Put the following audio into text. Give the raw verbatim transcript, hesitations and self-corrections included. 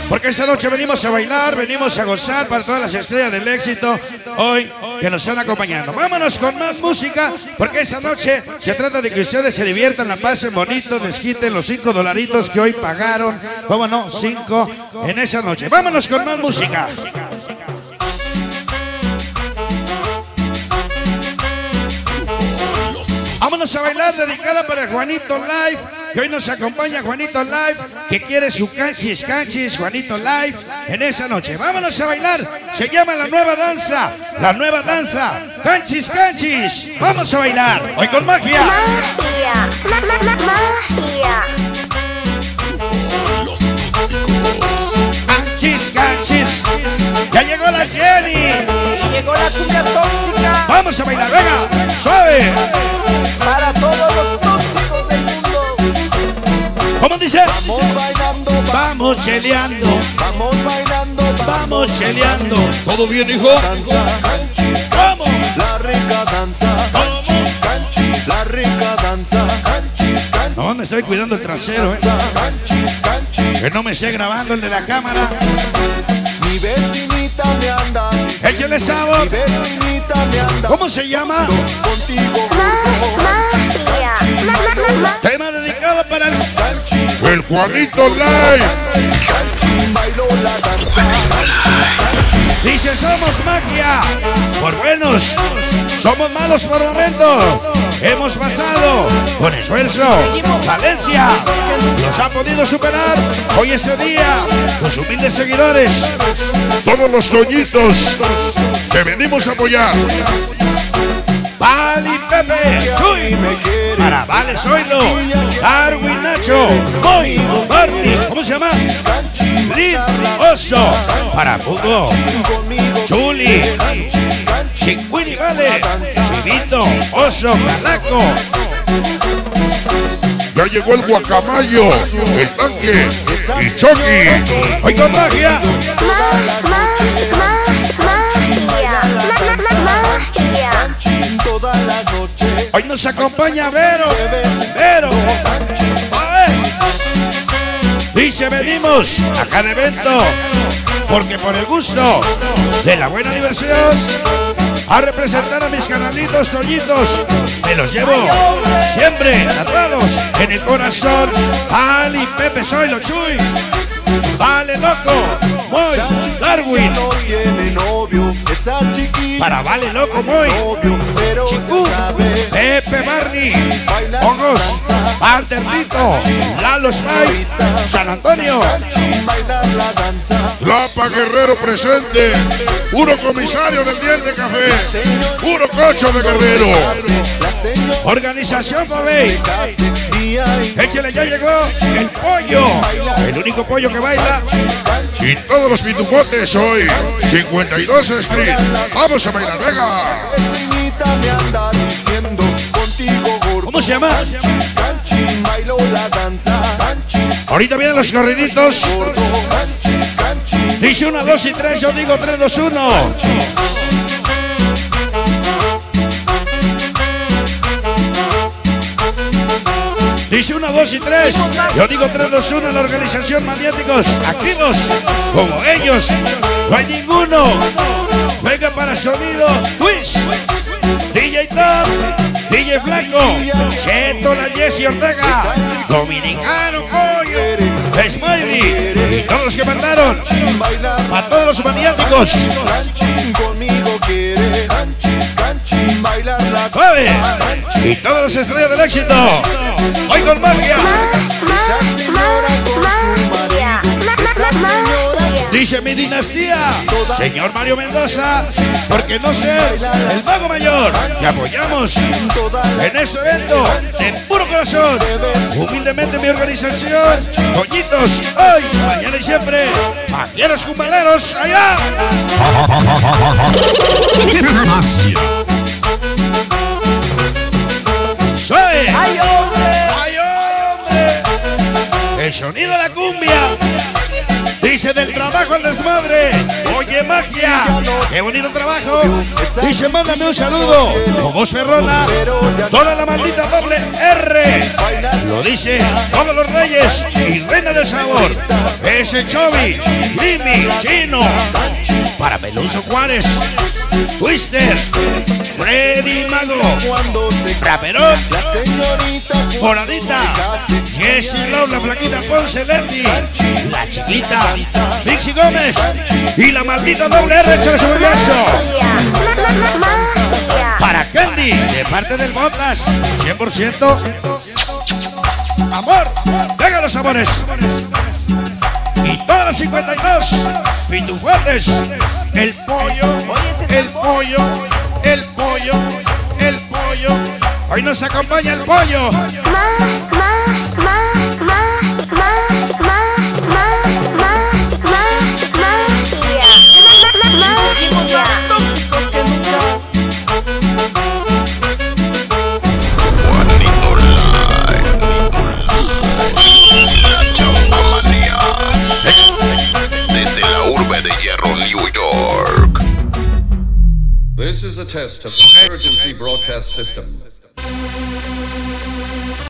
Porque esta noche venimos a bailar, venimos a gozar para todas las estrellas del éxito hoy que nos están acompañando. Vámonos con más música, porque esta noche se trata de que ustedes se diviertan, la pasen bonito, desquiten los cinco dolaritos que hoy pagaron, cómo no, cinco en esa noche. Vámonos con más música. Vámonos a bailar, dedicada para Juanito Live, que hoy nos acompaña Juanito Live, que quiere su canchis, canchis, Juanito Live, en esa noche. Vámonos a bailar, se llama la nueva danza, la nueva danza, canchis, canchis. Vamos a bailar, hoy con magia. Magia, ma, ma, ma, magia. Canchis, canchis, ya llegó la Jenny. Y llegó la cumbia tóxica. Vamos a bailar, venga, suave. Para todos los tóxicos del mundo. ¿Cómo dice? Vamos bailando, Vamos cheleando, vamos bailando, vamos cheleando. ¿Todo bien, hijo? danza, canchis, Vamos. la rica danza, Vamos. canchis, la rica danza, canchis, canchis, No, me estoy cuidando el trasero, eh. canchis, canchis. Que no me esté grabando el de la cámara. Mi vecinita me anda, Échale sabor. mi vecinita me anda. ¿Cómo se llama? Contigo, Magia, ma, ma, ma, ma. Tema dedicado para el, canchis, el Juanito Live. canchis, bailo la danza. Dice, somos magia por buenos, somos malos por momento. Hemos pasado con esfuerzo. Valencia nos ha podido superar. Hoy es el día, los humildes seguidores, todos los toñitos que venimos a apoyar. Vali Pepe, Chuy, para Vale Zoilo, Darwin Nacho, Boy, Barney, ¿cómo se llama? Lid, Oso, para Pugo, Chuli, Chingüini Vale, Chivito, Oso, Calaco. Ya llegó el guacamayo, el tanque y Chucky. Hoy con magia. Ma, ma, ma, magia, ma, ma, ma, magia. Toda la noche. Hoy nos acompaña Vero, Vero. A ver. Dice, venimos a cada evento, porque por el gusto de la buena diversión, a representar a mis canalitos toñitos, me los llevo siempre tatuados en el corazón. Ali, Pepe, Zoilo, Chuy, Vale Loco, Moy, Darwin, No tiene novio, esa chiquita. para Vale Loco, Moy, Novio, pero Chicu, sabe Pepe Barney, Hongos, Alternito, Lalo Spy, San Antonio. bailar la danza. Lapa Guerrero presente, puro comisario del diente café, puro cocho de Guerrero. La señora Organización Bobey. día y Échale, ya llegó el pollo, el único pollo que baila. Y todos los pitufotes hoy, cincuenta y dos Street. Vamos a bailar, venga. vecinita me anda diciendo contigo gordo. ¿Cómo se llama? Canchis, bailo la danza. Canchis, Ahorita vienen los corriditos. gordo. Canchis, canchis. Dice una, dos y tres, yo digo tres, dos, uno. Dice una, dos y tres. Yo digo tres, dos, uno en la organización Maniáticos. Activos como ellos. No hay ninguno. Venga para sonido. Twist. D J Top. D J Flaco. Cheto, la Jessy Ortega. Dominicano, coño. Smiley. Y todos los que mandaron. Bailar Para todos los maniáticos. canchis, conmigo quiere. Canchis, canchis, bailar la ¡Nueve! Y todos los estrellas del éxito. Hoy con magia. Esa señora con su Magia, marido. ma, ma, Esa ma, señora magia. Dice mi dinastía, señor Mario Mendoza, porque no sé, el mago mayor, que apoyamos en este evento de puro corazón. Humildemente mi organización, Coñitos, hoy, mañana y siempre, Magieros Cumbaleros, allá. Soy. ¡Ay, hombre! ¡Ay, hombre! El sonido de la cumbia. Dice del trabajo al desmadre. Oye, magia. Qué bonito trabajo. Dice, mándame un saludo. Con voz ferrona. Toda la maldita doble R. Lo dice todos los reyes y reina del sabor. Ese Chovy, Jimmy, Chino. Para Peluso Juárez, Twister, Freddy Mago, Raperón, Moradita, Jessie Love, la flaquita Ponce Lerdi, la chiquita, Vixi Gómez y la maldita doble R, échale su vergazo. Para Candy, de parte del Botas, cien por ciento amor, venga los amores. Y todas las cincuenta y dos pitufuertes, el pollo, el pollo, el pollo, el pollo. Hoy nos acompaña el pollo. This is a test of the emergency broadcast system.